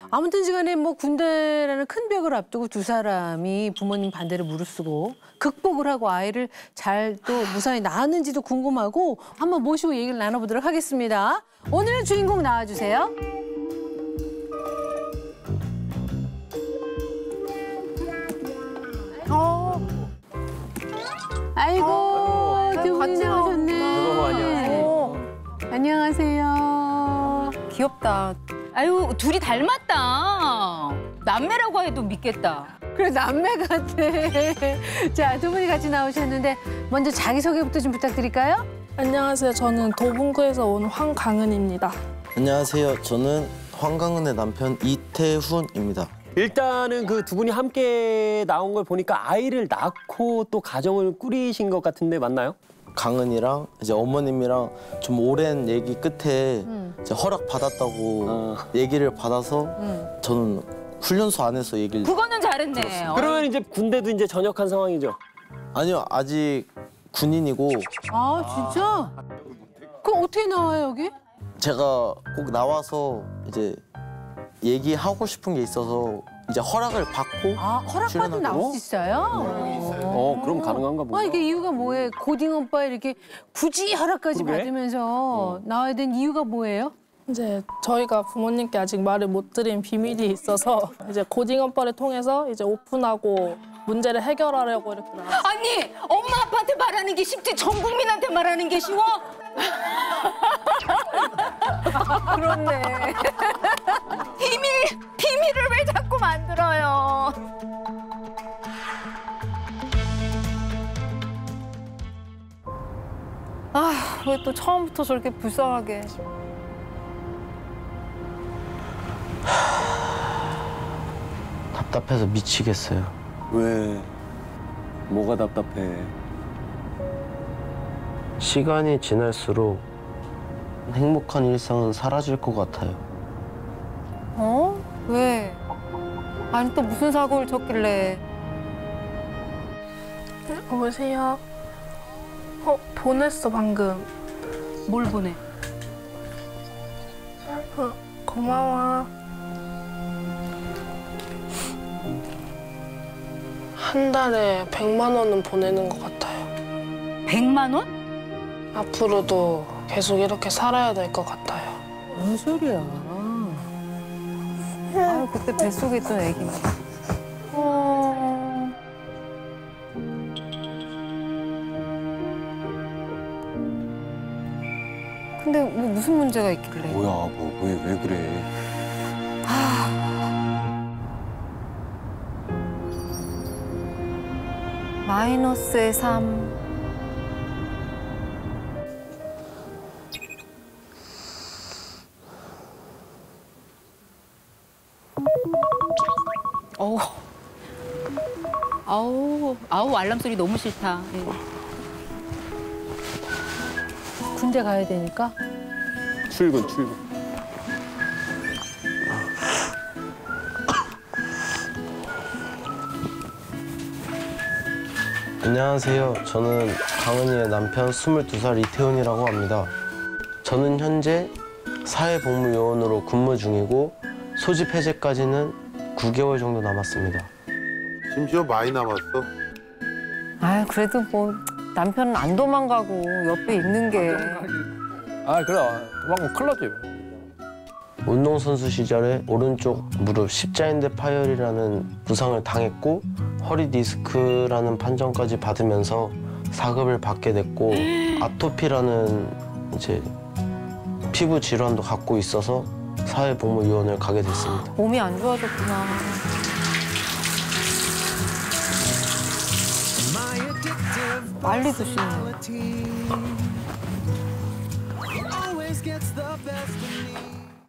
아무튼 간에 뭐 군대라는 큰 벽을 앞두고 두 사람이 부모님 반대를 무릅쓰고 극복을 하고 아이를 잘 또 무사히 낳았는지도 궁금하고 한번 모시고 얘기를 나눠보도록 하겠습니다. 오늘의 주인공 나와주세요. 아이고, 두 분이 나오셨네. 안녕하세요. 귀엽다. 아유, 둘이 닮았다. 남매라고 해도 믿겠다. 그래, 남매 같아. 자, 두 분이 같이 나오셨는데 먼저 자기소개부터 좀 부탁드릴까요? 안녕하세요. 저는 도봉구에서 온 황강은입니다. 안녕하세요. 저는 황강은의 남편 이태훈입니다. 일단은 그 두 분이 함께 나온 걸 보니까 아이를 낳고 또 가정을 꾸리신 것 같은데 맞나요? 강은이랑 이제 어머님이랑 좀 오랜 얘기 끝에 이제 허락 받았다고 얘기를 받아서 저는 훈련소 안에서 얘기를 그거는 잘했네. 그러면 이제 군대도 이제 전역한 상황이죠? 아니요, 아직 군인이고 아, 진짜? 그럼 어떻게 나와요, 여기? 제가 꼭 나와서 이제 얘기하고 싶은 게 있어서 이제 허락을 받고 아, 허락받으면 나올 수 있어요? 그럼 가능한가 보다. 아, 이게 이유가 뭐예요? 고딩 오빠 이렇게 굳이 허락까지 그러게? 받으면서 나와야 된 이유가 뭐예요? 이제 저희가 부모님께 아직 말을 못 드린 비밀이 있어서 이제 고딩 오빠를 통해서 이제 오픈하고 문제를 해결하려고 이렇게 나왔어요. 아니, 엄마 아빠한테 말하는 게 쉽지 전 국민한테 말하는 게 쉬워? 그렇네. 비밀을 왜 자꾸 만들어요? 아, 왜 또 처음부터 저렇게 불쌍하게. 답답해서 미치겠어요. 왜? 뭐가 답답해? 시간이 지날수록 행복한 일상은 사라질 것 같아요. 어? 왜? 아니, 또 무슨 사고를 쳤길래. 여보세요? 보냈어, 방금. 뭘 보내? 고마워. 한 달에 100만 원은 보내는 것 같아요. 100만 원? 앞으로도 계속 이렇게 살아야 될 것 같아요. 뭔 소리야? 아유, 그때 뱃속에 있던 애기네. 근데 뭐 무슨 문제가 있길래? 뭐야, 왜 그래? 마이너스의 3. 아우, 알람 소리 너무 싫다. 예. 군대 가야 되니까? 출근. 안녕하세요. 저는 강은이의 남편 22살 이태훈이라고 합니다. 저는 현재 사회복무요원으로 근무 중이고 소집 해제까지는 9개월 정도 남았습니다. 심지어 많이 남았어. 아유, 그래도 뭐 남편은 안 도망가고 옆에 있는 게. 아, 그래. 도망가면 큰일 나지. 운동선수 시절에 오른쪽 무릎 십자인대 파열이라는 부상을 당했고 허리 디스크라는 판정까지 받으면서 4급을 받게 됐고 아토피라는 이제 피부 질환도 갖고 있어서 사회복무요원을 가게 됐습니다. 몸이 안 좋아졌구나. 빨리도 씻네.